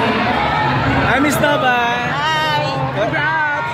Hi, Miss Nova. Hi. Congrats.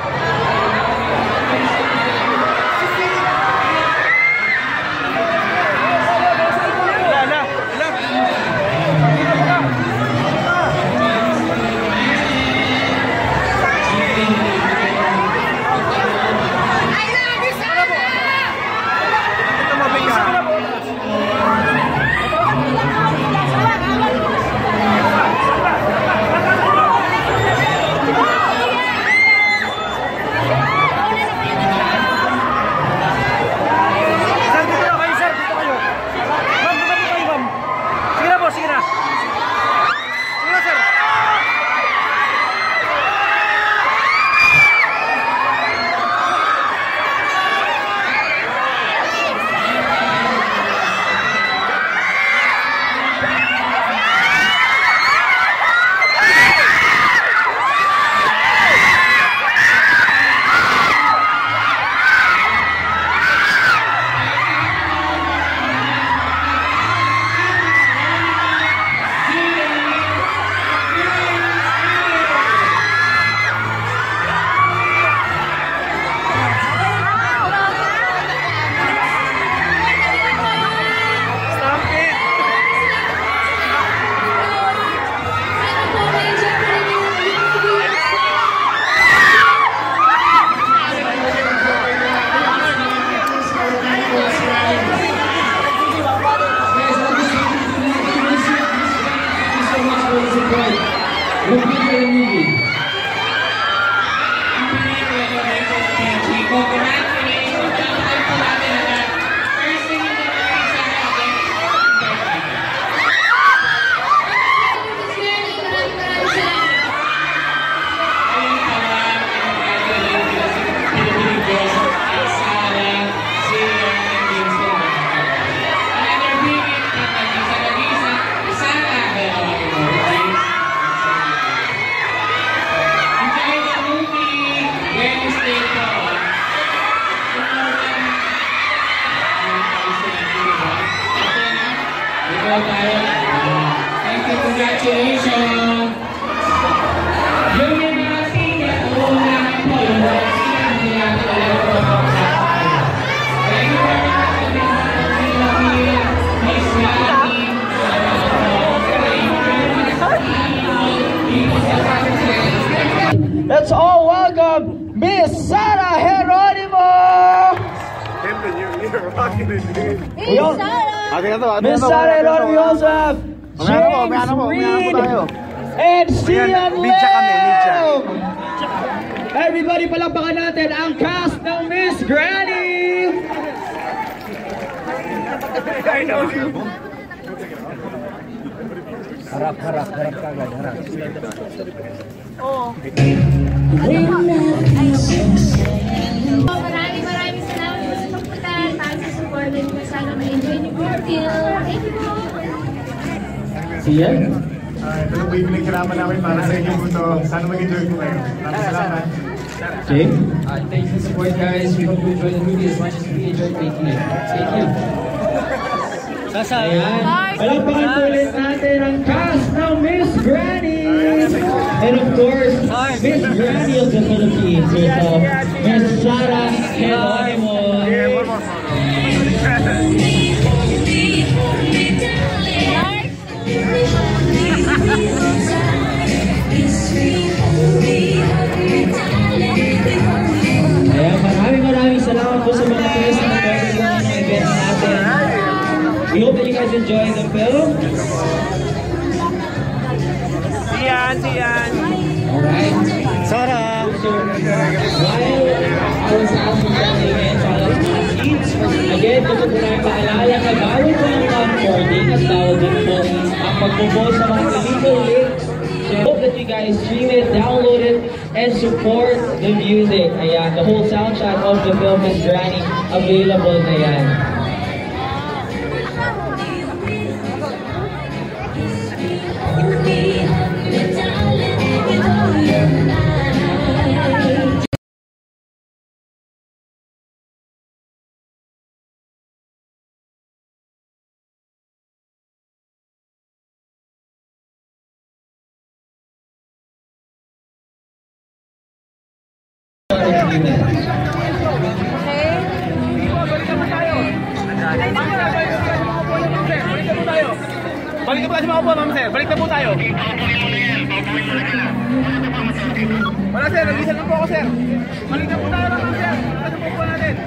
Thank you, congratulations. Yung mga tingin po namin po, yung mga tingin natin talaga po ang pagkakaya. Thank you very much. Let's all welcome Miss Sarah Geronimo! Miss Sarah Geronimo Joseph! James Reid! And Xian! Everybody, palakpakan natin ang cast ng Miss Granny! Harap kagad, harap. Maraming salamat sa pagpunta. Thanks sa support. Sana ma-enjoy niyo po. Thank you po. Xian? Ito na po yung pinagkaraman namin para sa inyo po ito. Sana mag-enjoy po kayo. Maraming salamat. Jake? Thanks for the support, guys. We hope you enjoy the movie as much as we enjoyed making it. Thank you. Ayan. Palakpakan po ulit natin ang cast ng Miss Granny! And of course, Miss Granny of the Philippines herself, Miss Sarah Geronimo. Ayan, maraming salamat po sa mga guys na nag-record ng events natin. We hope that you guys enjoy the film. Xian! Alright. Sarah! So, while I was asking something and challenge mga kids, again, gusto ko na paalala na bawal po ang recording at tawag din po ang pagpo-post sa mga illegal links. So, I hope that you guys stream it, download it, and support the music. Ayan, the whole soundtrack of the film is Granny available na yan. Balik na po kasi mga upuan, ma'am sir. Balik na po tayo. Wala sir, nag-isa lang po ako sir. Balik na po tayo ma'am sir. Balik na po upuan natin.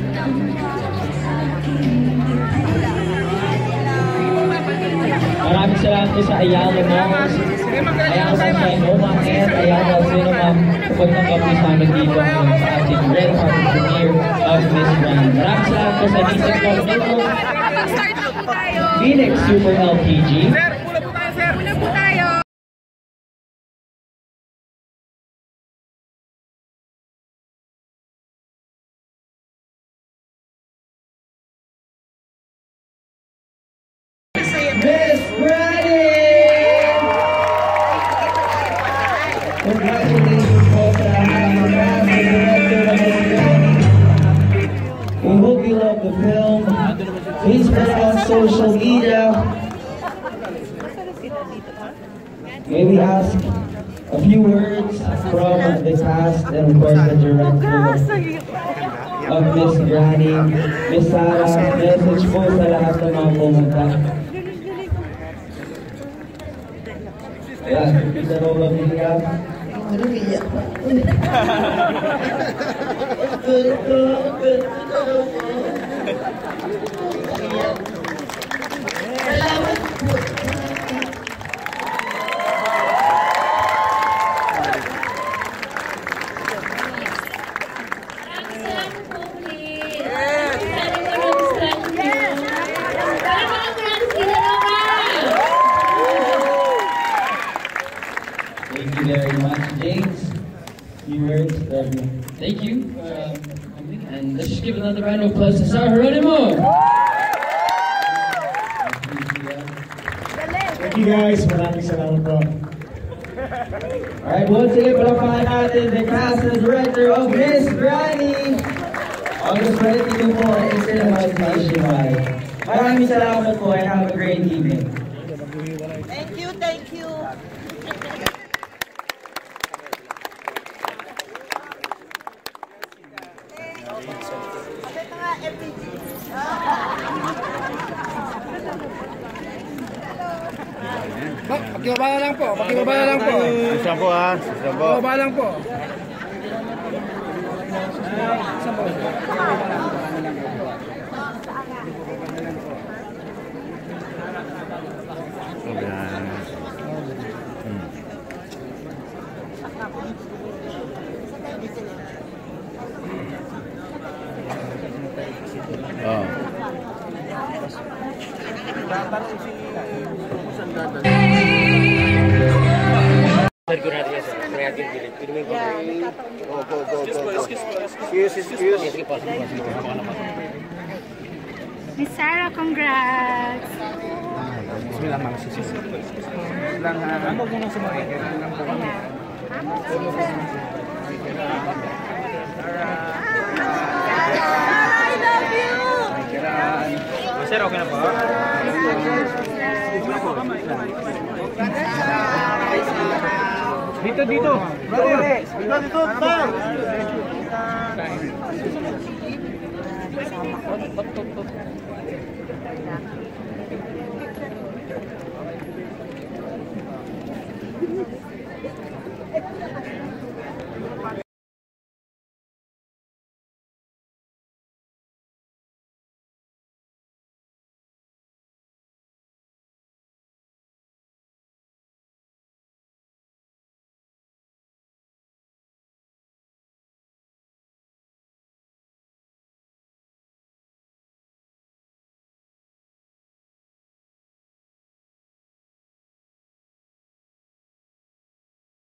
Maraming salamat po sa Ayala Malls, Ayala Trinoma, and Ayala Cinema kapag nagkapi sa amin dito sa ating red carpet premiere of Miss Grand. Maraming salamat po sa Isang Phoenix Super LPG. Sir, pula po tayo sir. Pula po tayo. Miss Granny! Congratulations po sa mga cast and director of Miss Granny. We hope you love the film. Please put it on social media. May we ask a few words from the cast and of course the director of Miss Granny, Miss Sarah. Message po sa lahat ng mga pumunta. Ayan, Dinumog niya. Thank you very much, James. Few words. Thank you. And let's just give another round of applause to StarsPhotog. Thank you guys. Maraming salamat po. Alright, once again, palakpakan natin the cast and director of Miss Granny. August 22 po, Cinema nationwide. Maraming salamat po and have a great evening. Thank you, thank you. Pakibaba na lang po. Pakibaba na lang po. Isa po ha. Isa po. Pakibaba lang po. Miss Sarah, congrats! Bismillah, ma'am. Lang, ano mo nang sumakay? Kailangan po kami. I love you! Sir, okay na po? Dito, dito. Dito, bang!